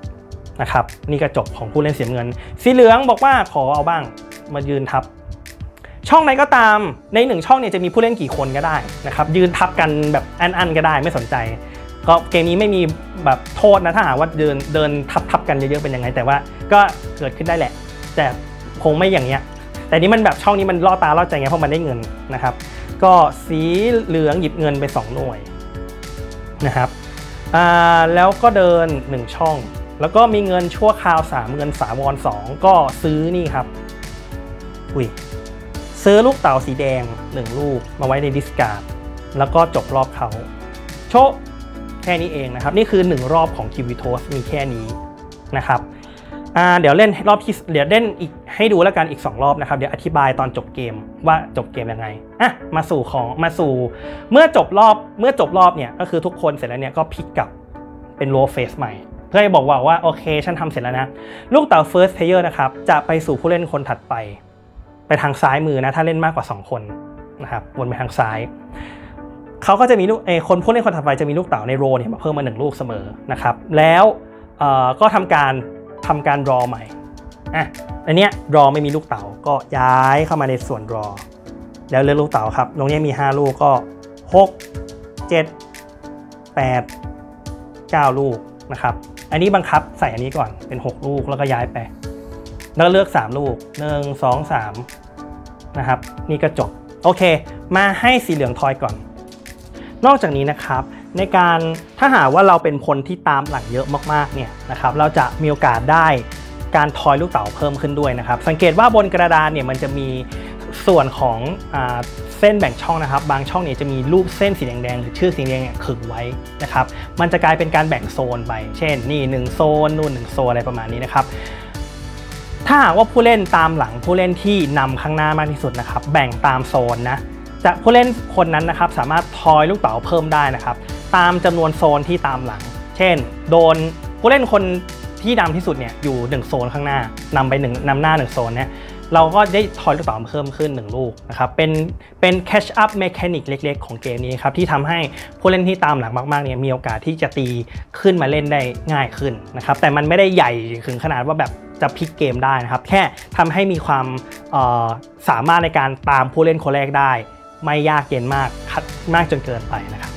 นะครับนี่ก็จบของผู้เล่นสีเงินสีเหลืองบอกว่าขอเอาบ้างมายืนทับช่องไหนก็ตามในหนึ่งช่องเนี่ยจะมีผู้เล่นกี่คนก็ได้นะครับยืนทับกันแบบอันๆก็ได้ไม่สนใจก็เกมนี้ไม่มีแบบโทษนะถ้าหากว่าเดินเดินทับทับกันเยอะๆเป็นยังไงแต่ว่าก็เกิดขึ้นได้แหละแต่คงไม่อย่างเงี้ยแต่นี้มันแบบช่องนี้มันล่อตาล่อใจไงเพราะมันได้เงินนะครับก็สีเหลืองหยิบเงินไปสองหน่วยนะครับอ่าแล้วก็เดินหนึ่งช่องแล้วก็มีเงินชั่วคราวสามเงินสาวรสองก็ซื้อนี่ครับอุ้ยซื้อลูกเต๋าสีแดงหนึ่งลูกมาไว้ในดิสการ์ดแล้วก็จบรอบเขาโชว์แค่นี้เองนะครับนี่คือหนึ่งรอบของคิวิโทสมีแค่นี้นะครับอ่าเดี๋ยวเล่นรอบที่เดี๋ยวเล่นอีกให้ดูแล้วกันอีกสองรอบนะครับเดี๋ยวอธิบายตอนจบเกมว่าจบเกมยังไงอ่ะมาสู่ของมาสู่เมื่อจบรอบเมื่อจบรอบเนี่ยก็คือทุกคนเสร็จแล้วเนี่ยก็พลิกกลับเป็นโรเฟสใหม่เพื่อให้บอกว่าว่าโอเคฉันทำเสร็จแล้วนะลูกเต๋า first player นะครับจะไปสู่ผู้เล่นคนถัดไปไปทางซ้ายมือนะถ้าเล่นมากกว่าสองคนนะครับวนไปทางซ้ายเขาก็จะมีลูกเอคนผู้เล่นคนถัดไปจะมีลูกเต๋าในโรเนี่ยมาเพิ่มมาหนึ่งลูกเสมอนะครับแล้วเอ่อก็ทำการทำการรอใหม่อ่ะอันเนี้ยรอไม่มีลูกเต๋าก็ย้ายเข้ามาในส่วนรอแล้วเลือกลูกเต๋าครับตรงนี้มีห้าลูกก็หก เจ็ด แปด เก้าลูกนะครับอันนี้บังคับใส่อันนี้ก่อนเป็นหกลูกแล้วก็ย้ายไปแล้วเลือกสามลูกหนึ่ง สอง สามนะครับนี่ก็จบโอเคมาให้สีเหลืองทอยก่อนนอกจากนี้นะครับในการถ้าหากว่าเราเป็นคนที่ตามหลังเยอะมากๆเนี่ยนะครับเราจะมีโอกาสได้การทอยลูกเต๋าเพิ่มขึ้นด้วยนะครับสังเกตว่าบนกระดานเนี่ยมันจะมีส่วนของอ่าเส้นแบ่งช่องนะครับบางช่องเนี่ยจะมีรูปเส้นสีแดงๆหรือชื่อสีแดงเนี่ยขึงไว้นะครับมันจะกลายเป็นการแบ่งโซนไปเช่นนี่หนึ่งโซนนู่นหนึ่งโซนอะไรประมาณนี้นะครับถ้าหากว่าผู้เล่นตามหลังผู้เล่นที่นำข้างหน้ามากที่สุดนะครับแบ่งตามโซนนะจะผู้เล่นคนนั้นนะครับสามารถทอยลูกเต๋าเพิ่มได้นะครับตามจำนวนโซนที่ตามหลังเช่นโดนผู้เล่นคนที่นำที่สุดเนี่ยอยู่หนึ่งโซนข้างหน้านำไปหนึ่งนำหน้าหนึ่งโซนเนี่ยเราก็ได้ทอยลูกเต๋าเพิ่มขึ้นหนึ่งลูกนะครับเป็นเป็นแคชอัพเมคานิกเล็กๆของเกมนี้ครับที่ทำให้ผู้เล่นที่ตามหลังมากๆเนี่ยมีโอกาสที่จะตีขึ้นมาเล่นได้ง่ายขึ้นนะครับแต่มันไม่ได้ใหญ่ถึงขนาดว่าแบบจะพลิกเกมได้นะครับแค่ทำให้มีความสามารถในการตามผู้เล่นคนแรกได้ไม่ยากเย็นมากมากจนเกินไปนะครับ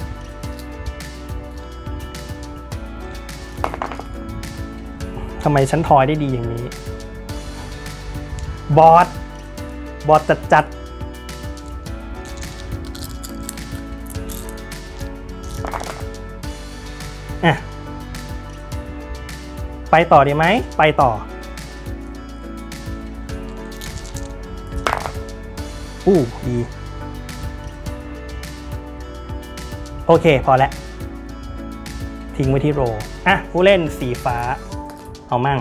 ทำไมฉันทอยได้ดีอย่างนี้บอสบอสจัดจัดอ่ะไปต่อดีไหมไปต่ออู้ดีโอเคพอแล้วทิ้งไว้ที่โรอ่ะผู้เล่นสีฟ้าเอามั่ง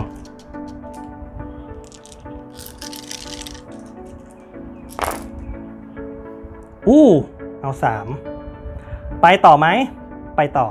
อู้เอาสามไปต่อไหมไปต่อ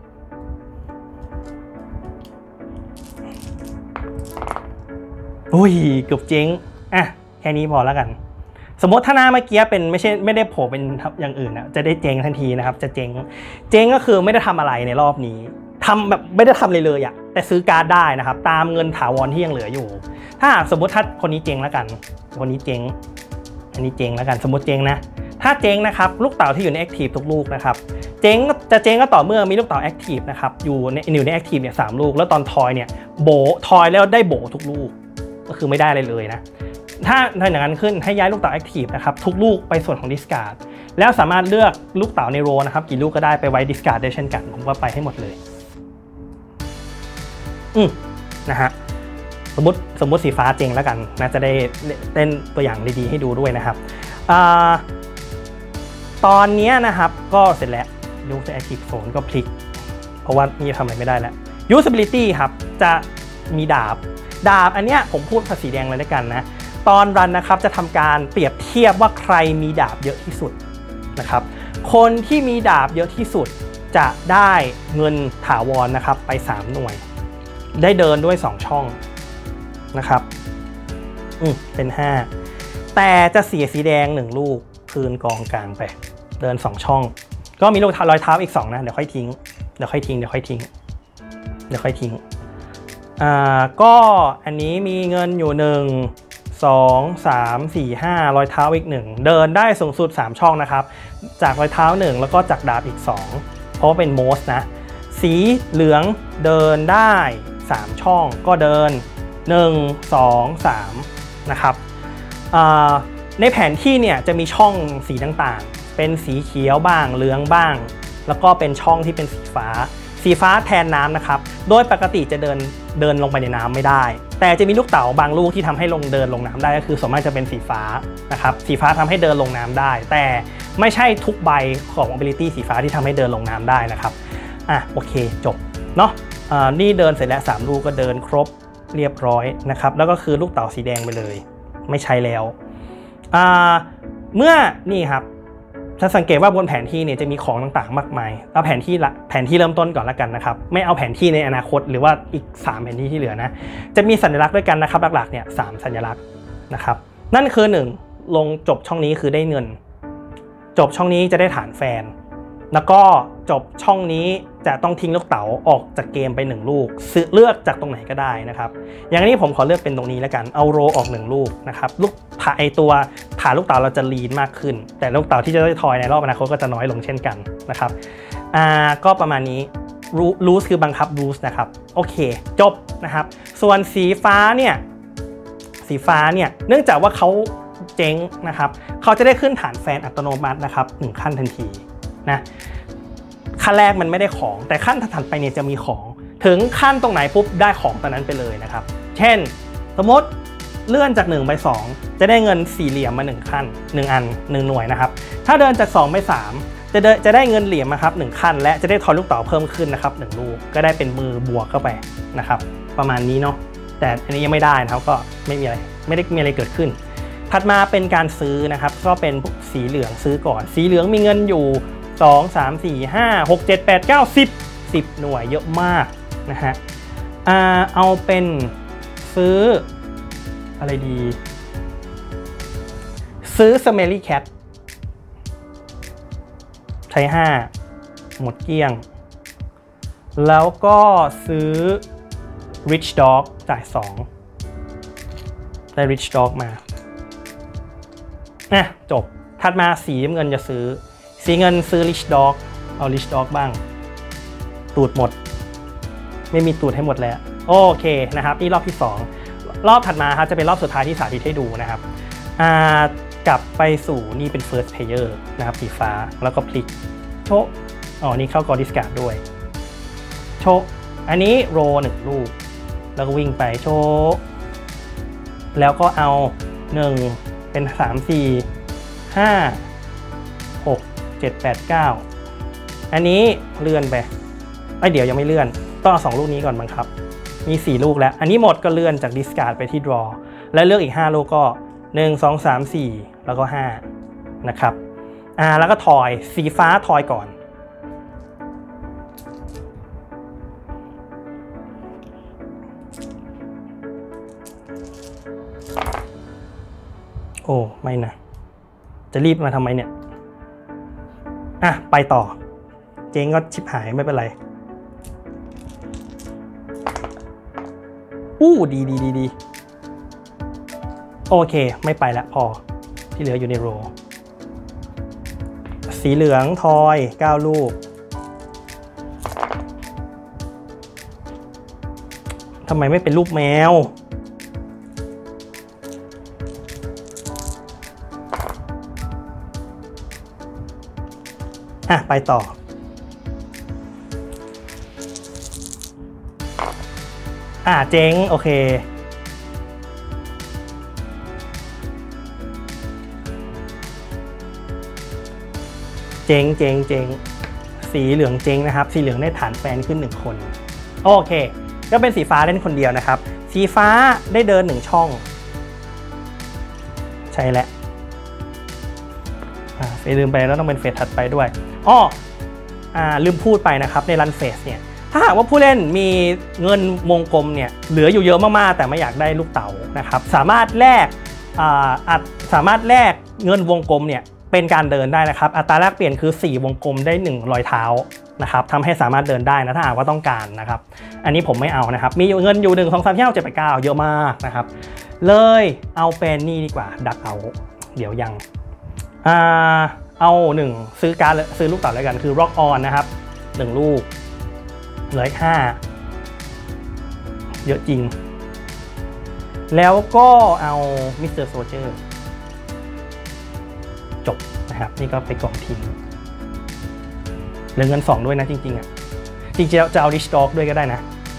อุ้ยเกือบเจ๊งอ่ะแค่นี้พอแล้วกันสมมติถ้าหน้าเมื่อกี้เป็นไม่ใช่ไม่ได้โผล่เป็นอย่างอื่นนะจะได้เจ๊งทันทีนะครับจะเจ๊งเจ๊งก็คือไม่ได้ทำอะไรในรอบนี้ทำแบบไม่ได้ทำเลยเลยอะแต่ซื้อการ์ดได้นะครับตามเงินถาวรที่ยังเหลืออยู่ถ้าสมมติถ้าคนนี้เจ๊งแล้วกันคนนี้เจ๊งอันนี้เจ๊งแล้วกันสมมติเจ๊งนะถ้าเจ๊งนะครับลูกเต๋าที่อยู่ในแอคทีฟทุกลูกนะครับเจ๊งจะเจ๊งก็ต่อเมื่อมีลูกเต๋าแอคทีฟนะครับอยู่ในอยู่ในแอคทีฟเนี่ยสามลูกแล้วตอนทอยเนี่ยโบทอยแล้วได้โบทุกลูกก็คือไม่ได้เลยเลยนะถ้าถ้าอย่างนั้นขึ้นให้ย้ายลูกเต๋าแอคทีฟนะครับทุกลูกไปส่วนของดิสการ์ดแล้วสามารถเลือกลูกเต๋าในโรนะครับกี่ลูกก็ได้ไปไว้ดิสการ์ดได้เช่นกันผมก็ไปให้หมดเลยอืมนะฮะสมมติสมมติสีฟ้าเจ๋งแล้วกันนะจะได้เล่นตัวอย่างดีๆให้ดูด้วยนะครับอ่าตอนนี้นะครับก็เสร็จแล้วลูกจะ Active Zone ก็พลิกเพราะว่านี่ทำอะไรไม่ได้แล้ว Usability ครับจะมีดาบดาบอันเนี้ยผมพูดภาษีแดงเลยด้วยกันนะตอนรันนะครับจะทำการเปรียบเทียบว่าใครมีดาบเยอะที่สุดนะครับคนที่มีดาบเยอะที่สุดจะได้เงินถาวรนะครับไปสามหน่วยได้เดินด้วยสองช่องนะครับอืมเป็นห้าแต่จะเสียสีแดงหนึ่งลูกคืนกองกลางไปเดินสองช่องก็มีลูกรอยเท้าอีกสองนะเดี๋ยวค่อยทิ้งเดี๋ยวค่อยทิ้งเดี๋ยวค่อยทิ้งเดี๋ยวค่อยทิ้งอ่าก็อันนี้มีเงินอยู่หนึ่ง สอง สาม สี่ ห้ารอยเท้าอีกหนึ่งเดินได้สูงสุดสามช่องนะครับจากรอยเท้าหนึ่งแล้วก็จากดาบอีกสองเพราะเป็นโมสนะสีเหลืองเดินได้สามช่องก็เดินหนึ่ง สอง สามนะครับในแผนที่เนี่ยจะมีช่องสีต่างๆเป็นสีเขียวบ้างเหลืองบ้างแล้วก็เป็นช่องที่เป็นสีฟ้าสีฟ้าแทนน้ำนะครับโดยปกติจะเดินเดินลงไปในน้ำไม่ได้แต่จะมีลูกเต๋าบางลูกที่ทำให้ลงเดินลงน้ำได้ก็คือส่วนมากจะเป็นสีฟ้านะครับสีฟ้าทำให้เดินลงน้ำได้แต่ไม่ใช่ทุกใบของ ability สีฟ้าที่ทำให้เดินลงน้ำได้นะครับอ่ะโอเคจบเนาะอ่านี่เดินเสร็จแล้วสามลูกก็เดินครบเรียบร้อยนะครับแล้วก็คือลูกเต๋าสีแดงไปเลยไม่ใช้แล้วอ่าเมื่อนี่ครับถ้าสังเกตว่าบนแผนที่เนี่ยจะมีของต่างๆมากมายเอาแผนที่ละแผนที่เริ่มต้นก่อนละกันนะครับไม่เอาแผนที่ในอนาคตหรือว่าอีกสามแผนที่ที่เหลือนะจะมีสัญลักษณ์ด้วยกันนะครับหลักๆเนี่ยสามสัญลักษณ์นะครับนั่นคือหนึ่งลงจบช่องนี้คือได้เงินจบช่องนี้จะได้ฐานแฟนแล้วก็จบช่องนี้จะต้องทิ้งลูกเต๋าออกจากเกมไปหนึ่งลูกเลือกจากตรงไหนก็ได้นะครับอย่างนี้ผมขอเลือกเป็นตรงนี้แล้วกันเอาโรออกหนึ่งลูกนะครับลูกไอตัวฐานลูกเต๋าเราจะลีนมากขึ้นแต่ลูกเต๋าที่จะได้ทอยในรอบอนาคตก็จะน้อยลงเช่นกันนะครับอ่าก็ประมาณนี้รูสคือบังคับรูสนะครับโอเคจบนะครับส่วนสีฟ้าเนี่ยสีฟ้าเนี่ยเนื่องจากว่าเขาเจ๊งนะครับเขาจะได้ขึ้นฐานแฟนอัตโนมัตินะครับหนึ่งขั้นทันทีนะขั้นแรกมันไม่ได้ของแต่ขั้นถัดไปเนี่ยจะมีของถึงขั้นตรงไหนปุ๊บได้ของตอนนั้นไปเลยนะครับเช่นสมมติเลื่อนจากหนึ่งไปสองจะได้เงินสี่เหลี่ยมมาหนึ่งขั้นหนึ่งอันหนึ่งหน่วยนะครับถ้าเดินจากสองไปสามจะได้จะได้เงินเหลี่ยมนะครับหนึ่งขั้นและจะได้ทอยลูกเต๋าเพิ่มขึ้นนะครับหนึ่งลูกก็ได้เป็นมือบวกเข้าไปนะครับประมาณนี้เนาะแต่อันนี้ยังไม่ได้นะครับก็ไม่มีอะไรไม่ได้มีอะไรเกิดขึ้นถัดมาเป็นการซื้อนะครับก็เป็นสีเหลืองซื้อก่อนสีเหลืองมีเงินอยู่สอง สาม สี่ ห้า หก เจ็ด แปด เก้า สิบ สิบหน่วยเยอะมากนะฮะอ่าเอาเป็นซื้ออะไรดีซื้อ Smelly Cat ใช้ห้าหมดเกลี้ยงแล้วก็ซื้อ Rich Dog จ่ายสองได้ Rich Dog มาอ่ะจบถัดมาสีเงินจะซื้อสีเงินซื้อ Rich Dog เอา Rich Dog บ้างตูดหมดไม่มีตูดให้หมดแล้วโอเคนะครับนี่รอบที่สองรอบถัดมาครับจะเป็นรอบสุดท้ายที่สาธิตให้ดูนะครับกลับไปสู่นี่เป็น first player นะครับสีฟ้าแล้วก็พลิกโชว์อ๋อนี่เข้ากอดิสการ์ดด้วยโชว์อันนี้โรหนึ่งลูกแล้วก็วิ่งไปโชว์แล้วก็เอาหนึ่งเป็นสาม สี่ ห้า หก เจ็ด แปด เก้าอันนี้เลื่อนไปไอ้เดี๋ยวยังไม่เลื่อนต้องเอาสองลูกนี้ก่อนบังคับมีสี่ลูกแล้วอันนี้หมดก็เลื่อนจาก discard ไปที่ draw แล้วเลือกอีกห้าลูกก็หนึ่ง สอง สาม สี่แล้วก็ห้านะครับอ่าแล้วก็ทอยสีฟ้าทอยก่อนโอ้ไม่นะจะรีบมาทำไมเนี่ยอ่ะไปต่อเจ๊งก็ชิบหายไม่เป็นไรอู้ดีดีดีดีโอเคไม่ไปละพอที่เหลืออยู่ในโรสีเหลืองทอยเก้าลูกทำไมไม่เป็นรูปแมวอ่ะไปต่ออ่ะเจ๊งโอเคเจ๊งเจ๊งเจ๊งสีเหลืองเจ๊งนะครับสีเหลืองได้ฐานแฟนขึ้นหนึ่งคนโอเคก็เป็นสีฟ้าเล่นคนเดียวนะครับสีฟ้าได้เดินหนึ่งช่องใช่แล้วอ่าไปลืมไปแล้วต้องเป็นเฟสถัดไปด้วยอ้ออ่าลืมพูดไปนะครับในรันเฟสเนี่ยถ้าหากว่าผู้เล่นมีเงินวงกลมเนี่ยเหลืออยู่เยอะมากๆแต่ไม่อยากได้ลูกเต๋านะครับสามารถแลกอ่าอาจสามารถแลกเงินวงกลมเนี่ยเป็นการเดินได้นะครับอัตราแลกเปลี่ยนคือสี่วงกลมได้หนึ่งรอยเท้านะครับทำให้สามารถเดินได้นะถ้าหากว่าต้องการนะครับอันนี้ผมไม่เอานะครับมีเงินอยู่หนึ่งสองสามสี่ห้าหกเจ็ดแปดเก้าเยอะมากนะครับเลยเอาเป็นนี่ดีกว่าดักเอาเดี๋ยวยังอ่าเอาหนึ่งซื้อการซื้อลูกเต๋าแล้วกันคือ Rock On นะครับหนึ่งลูกเหลือห้าเยอะจริงแล้วก็เอา มิสเตอร์ Soldier จบนะครับนี่ก็ไปกล่องทิ้งเหลือเงินสองด้วยนะจริงๆอ่ะจริงๆจะเอา Rich Dog ด้วยก็ได้นะ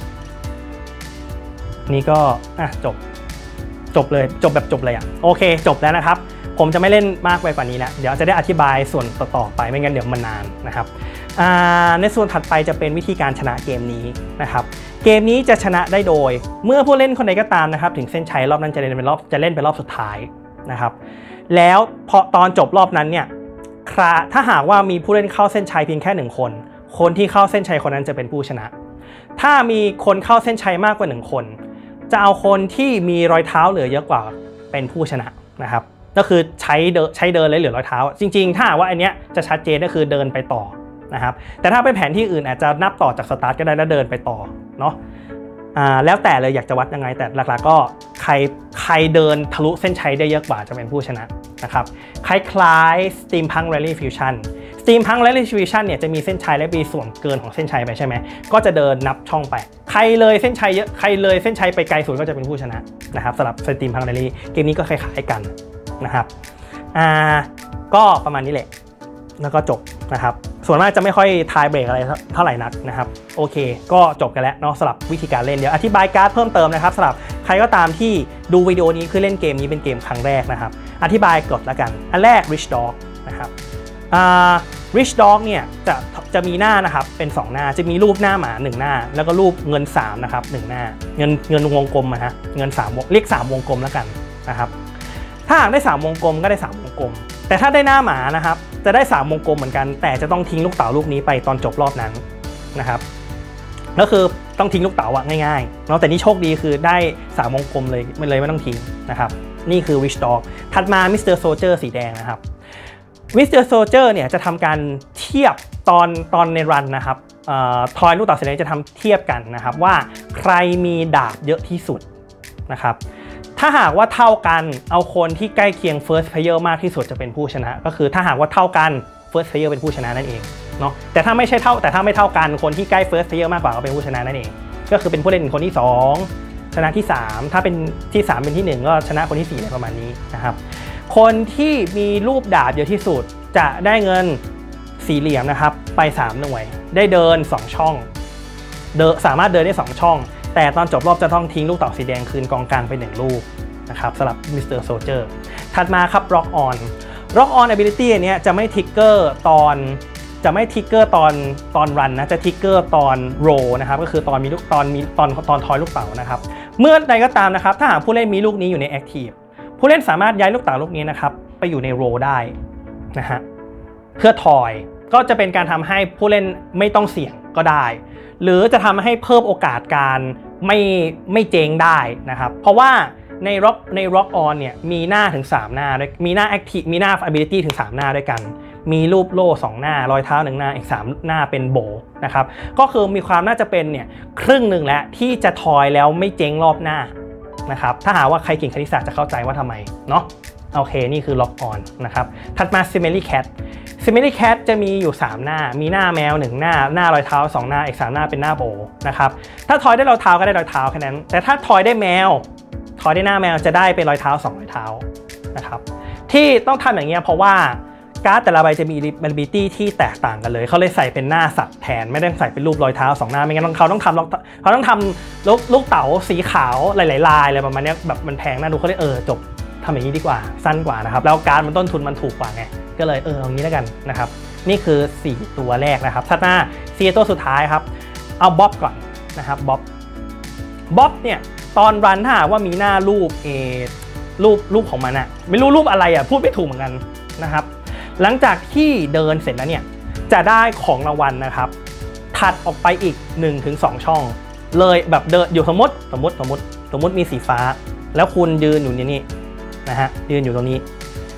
นี่ก็อ่ะจบจบเลยจบแบบจบเลยอ่ะโอเคจบแล้วนะครับผมจะไม่เล่นมากไปกว่านี้แล้วเดี๋ยวจะได้อธิบายส่วนต่อๆไปไม่งั้นเดี๋ยวมันนานนะครับในส่วนถัดไปจะเป็นวิธีการชนะเกมนี้นะครับเกมนี้จะชนะได้โดยเมื่อผู้เล่นคนใดก็ตามนะครับถึงเส้นชัยรอบนั้นจะเล่นเป็นรอบจะเล่นเป็นรอบสุดท้ายนะครับแล้วพอตอนจบรอบนั้นเนี่ยถ้าหากว่ามีผู้เล่นเข้าเส้นชัยเพียงแค่หนึ่งคนคนที่เข้าเส้นชัยคนนั้นจะเป็นผู้ชนะถ้ามีคนเข้าเส้นชัยมากกว่าหนึ่งคนจะเอาคนที่มีรอยเท้าเหลือเยอะกว่าเป็นผู้ชนะนะครับก็คือใช้เดินใช้เดินเลยเหลือรอยเท้าจริงๆถ้าว่าอันเนี้ยจะชัดเจนก็คือเดินไปต่อนะครับแต่ถ้าเป็นแผนที่อื่นอาจจะนับต่อจากสตาร์ทก็ได้แล้วเดินไปต่อเนาะอ่าแล้วแต่เลยอยากจะวัดยังไงแต่หลักๆก็ใครใครเดินทะลุเส้นชัยได้เยอะกว่าจะเป็นผู้ชนะนะครับคล้ายๆ Steampunk Rally Fusion Steampunk Rally Fusion เนี่ยจะมีเส้นชัยและมีส่วนเกินของเส้นชัยไปใช่ไหมก็จะเดินนับช่องไปใครเลยเส้นชัยเยอะใครเลยเส้นชัยไปไกลสุดก็จะเป็นผู้ชนะนะครับสำหรับ Steampunk Rally เกมนี้ก็คล้ายๆกันนะครับอ่าก็ประมาณนี้แหละแล้วก็จบนะครับส่วนมากจะไม่ค่อยทายเบรกอะไรเท่าไหร่นักนะครับโอเคก็จบกันแล้วเนาะสำหรับวิธีการเล่นเดี๋ยวอธิบายการ์ดเพิ่มเติมนะครับสำหรับใครก็ตามที่ดูวิดีโอนี้คือเล่นเกมนี้เป็นเกมครั้งแรกนะครับอธิบายกฎแล้วกันอันแรก Rich Dog นะครับอ่า Rich Dog เนี่ยจะจะมีหน้านะครับเป็นสองหน้าจะมีรูปหน้าหมาหนึ่งหน้าแล้วก็รูปเงินสามนะครับหนึ่งหน้าเงินเงินวงกลมนะฮะเงินสามเรียกสามวงกลมแล้วกันนะครับถ้าหากได้สามวงกลมก็ได้สามวงกลมแต่ถ้าได้หน้าหมานะครับจะได้สามวงกลมเหมือนกันแต่จะต้องทิ้งลูกเต๋าลูกนี้ไปตอนจบรอบนั้นนะครับก็คือต้องทิ้งลูกเต๋าอะง่ายๆเนาะแต่นี่โชคดีคือได้สามวงกลมเลยไม่เลยไม่ต้องทิ้งนะครับนี่คือ Rich Dog ถัดมา มิสเตอร์ Soldier สีแดงนะครับ มิสเตอร์ Soldier เนี่ยจะทำการเทียบตอนตอนในรันนะครับทอยลูกเต๋าสีแดงจะทำเทียบกันนะครับว่าใครมีดาบเยอะที่สุดนะครับถ้าหากว่าเท่ากันเอาคนที่ใกล้เคียง First Player มากที่สุดจะเป็นผู้ชนะก็คือถ้าหากว่าเท่ากัน First Player เป็นผู้ชนะนั่นเองเนาะแต่ถ้าไม่ใช่เท่าแต่ถ้าไม่เท่ากันคนที่ใกล้ First Player มากกว่าก็เป็นผู้ชนะนั่นเองก็คือเป็นผู้เล่นคนที่สองชนะที่สามถ้าเป็นที่สามเป็นที่หนึ่งก็ชนะคนที่สี่อะไรประมาณนี้นะครับคนที่มีรูปดาบเยอะที่สุดจะได้เงินสี่เหลี่ยมนะครับไปสามหน่วยได้เดินสองช่องเดินสามารถเดินได้สองช่องแต่ตอนจบรอบจะต้องทิ้งลูกเต๋าสีแดงคืนกองกลางไปหนึ่งลูกนะครับสำหรับ มิสเตอร์ Soldier ถัดมาครับ Rock On Rock On ability อันนี้จะไม่ทิกเกอร์ตอนจะไม่ทิกเกอร์ตอนตอนรันนะจะทิกเกอร์ตอนโรนะครับก็คือตอนมีลูกตอนมีตอนตอนทอยลูกเต๋านะครับเมื่อใดก็ตามนะครับถ้าหากผู้เล่นมีลูกนี้อยู่ใน Active ผู้เล่นสามารถย้ายลูกเต๋าลูกนี้นะครับไปอยู่ในโรได้นะฮะเพื่อทอยก็จะเป็นการทำให้ผู้เล่นไม่ต้องเสี่ยงก็ได้หรือจะทำให้เพิ่มโอกาสการไม่ไม่เจ๊งได้นะครับเพราะว่าใน Rock ใน Rock On เนี่ยมีหน้าถึงสามหน้าด้วยมีหน้า Active มีหน้า Ability ถึงสามหน้าด้วยกันมีรูปโล่สองหน้ารอยเท้าหนึ่งหน้าอีกสามหน้าเป็นโบนะครับก็คือมีความน่าจะเป็นเนี่ยครึ่งหนึ่งแล้วที่จะทอยแล้วไม่เจ๊งรอบหน้านะครับถ้าหากว่าใครเก่งคณิตศาสตร์จะเข้าใจว่าทำไมเนาะโอเคนี่คือ Rock On นะครับถัดมา Smelly Cat Smelly Cat จะมีอยู่สามหน้ามีหน้าแมวหนึ่งหน้าหน้ารอยเท้าสองหน้าอีกสามหน้าเป็นหน้าโบนะครับถ้าทอยได้รอยเท้าก็ได้รอยเท้าแค่นั้นแต่ถ้าทอยได้แมวทอยได้หน้าแมวจะได้เป็นรอยเท้าสองรอยเท้านะครับที่ต้องทำอย่างเงี้ยเพราะว่าการ์ดแต่ละใบจะมี ability ที่แตกต่างกันเลยเขาเลยใส่เป็นหน้าสัตว์แทนไม่ได้ใส่เป็นรูปรอยเท้าสองหน้าไม่งั้นเขาต้องทำเขาต้องทำลูกลูกเต๋าสีขาวหลายๆลายอะไรประมาณนี้แบบมันแพงน่าดูเขาเลยเออจบทำอย่างนี้ดีกว่าสั้นกว่านะครับแล้วการ์ดมันต้นทุนมันถูกกว่าไงก็เลยเออเอางี้แล้วกันนะครับนี่คือสี่ตัวแรกนะครับถัดมาสี่ตัวสุดท้ายครับเอาบ๊อบก่อนนะครับบ๊อบบ๊อบเนี่ยตอนรันถ้าว่ามีหน้ารูปเอรูปรูปของมันอะไม่รู้รูปอะไรอะพูดไม่ถูกเหมือนกันนะครับหลังจากที่เดินเสร็จแล้วเนี่ยจะได้ของรางวัลนะครับถัดออกไปอีก หนึ่งถึงสอง ช่องเลยแบบเดินอยู่สมมติสมมติสมมติสมมติมีสีฟ้าแล้วคุณยืนอยู่นี่นะฮะยืนอยู่ตรงนี้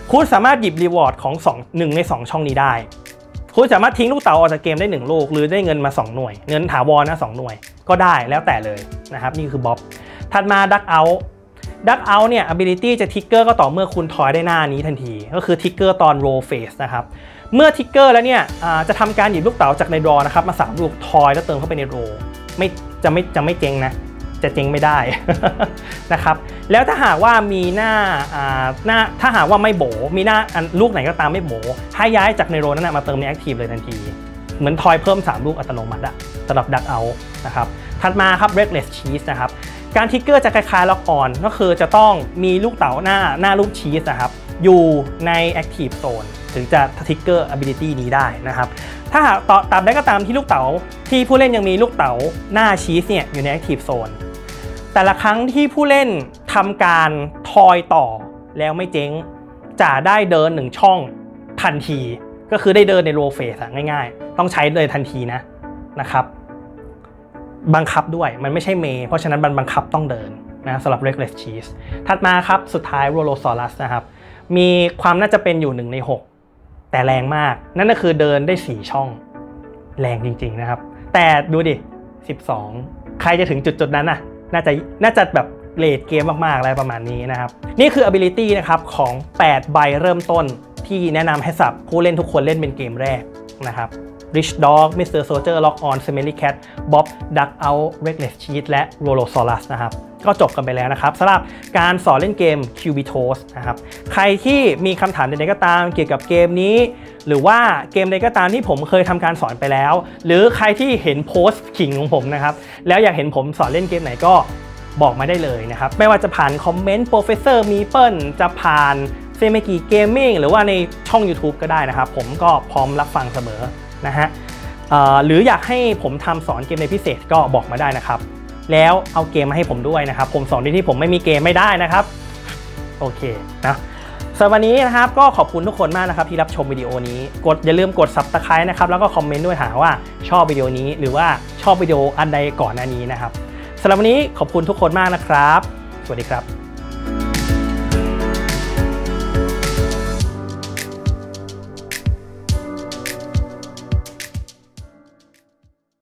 คุณสามารถหยิบรีวอร์ดของสอง หนึ่งในสองช่องนี้ได้คุณสามารถทิ้งลูกเต๋าออกจากเกมได้หนึ่งลูกหรือได้เงินมาสองหน่วยเงินถาวรนะสองหน่วยก็ได้แล้วแต่เลยนะครับนี่คือบ๊อบถัดมาดักเอาท์ดักเอาท์เนี่ย ability จะทิกเกอร์ก็ต่อเมื่อคุณทอยได้หน้านี้ทันทีก็คือทิกเกอร์ตอน roll phase นะครับเมื่อทิกเกอร์แล้วเนี่ยจะทำการหยิบลูกเต๋าจากในดรอนะครับมาสามลูกทอยแล้วเติมเข้าไปในโรไม่จะไม่จะไม่เจ๊งนะจะเจ๊งไม่ได้ นะครับแล้วถ้าหากว่ามีหน้าหน้าถ้าหากว่าไม่โบมีหน้าลูกไหนก็ตามไม่โบให้ย้ายจากในโรนั้นมาเติมในแอคทีฟเลยทันทีเหมือนทอยเพิ่มสามลูกอัตโนมัติอะสำหรับดักเอาท์นะครับถัดมาครับ reckless cheese นะครับการทิกเกอร์จะคล้ายๆล็อกออนก็คือจะต้องมีลูกเต๋าหน้าหน้าลูกชีสนะครับอยู่ใน active zone ถึงจะทิกเกอร์ ability นี้ได้นะครับถ้าหากตามใดก็ตามที่ลูกเต๋าที่ผู้เล่นยังมีลูกเต๋าหน้าชีสเนี่ยอยู่ใน active zone แต่ละครั้งที่ผู้เล่นทำการทอยต่อแล้วไม่เจ๊งจะได้เดินหนึ่งช่องทันทีก็คือได้เดินใน roll phase ง่ายๆต้องใช้เลยทันทีนะนะครับบังคับด้วยมันไม่ใช่เมย์เพราะฉะนั้นมันบังคับต้องเดินนะสำหรับ reckless cheese ถัดมาครับสุดท้าย Rolosaurus นะครับมีความน่าจะเป็นอยู่หนึ่งในหกแต่แรงมากนั่นก็คือเดินได้สี่ช่องแรงจริงๆนะครับแต่ดูดิสิบสองใครจะถึงจุดๆนั้นน่ะน่าจะน่าจะแบบเลดเกมมากๆอะไรประมาณนี้นะครับนี่คือ ability นะครับของแปดใบเริ่มต้นที่แนะนำให้สับผู้เล่นทุกคนเล่นเป็นเกมแรกนะครับRich Dog มิสเตอร์ Soldier Lock On Smelly Cat Bob Duck Out Reckless Cheese และ Rolosaurus นะครับก็จบกันไปแล้วนะครับสำหรับการสอนเล่นเกม Cubitos นะครับใครที่มีคำถามใดๆก็ตามเกี่ยวกับเกมนี้หรือว่าเกมใดก็ตามที่ผมเคยทำการสอนไปแล้วหรือใครที่เห็นโพสต์ขิงของผมนะครับแล้วอยากเห็นผมสอนเล่นเกมไหนก็บอกมาได้เลยนะครับไม่ว่าจะผ่านคอมเมนต์ Professor Meeple จะผ่านเซเมกิเกมมิ่งหรือว่าในช่อง YouTube ก็ได้นะครับผมก็พร้อมรับฟังเสมอนะฮะหรืออยากให้ผมทำสอนเกมในพิเศษก็บอกมาได้นะครับแล้วเอาเกมมาให้ผมด้วยนะครับผมสอนที่ที่ผมไม่มีเกมไม่ได้นะครับโอเคนะสำหรับวันนี้นะครับก็ขอบคุณทุกคนมากนะครับที่รับชมวิดีโอนี้กดอย่าลืมกด ซับสไครบ์ นะครับแล้วก็คอมเมนต์ด้วยหาว่าชอบวิดีโอนี้หรือว่าชอบวิดีโออันใดก่อนหน้านี้นะครับสำหรับวันนี้ขอบคุณทุกคนมากนะครับสวัสดีครับ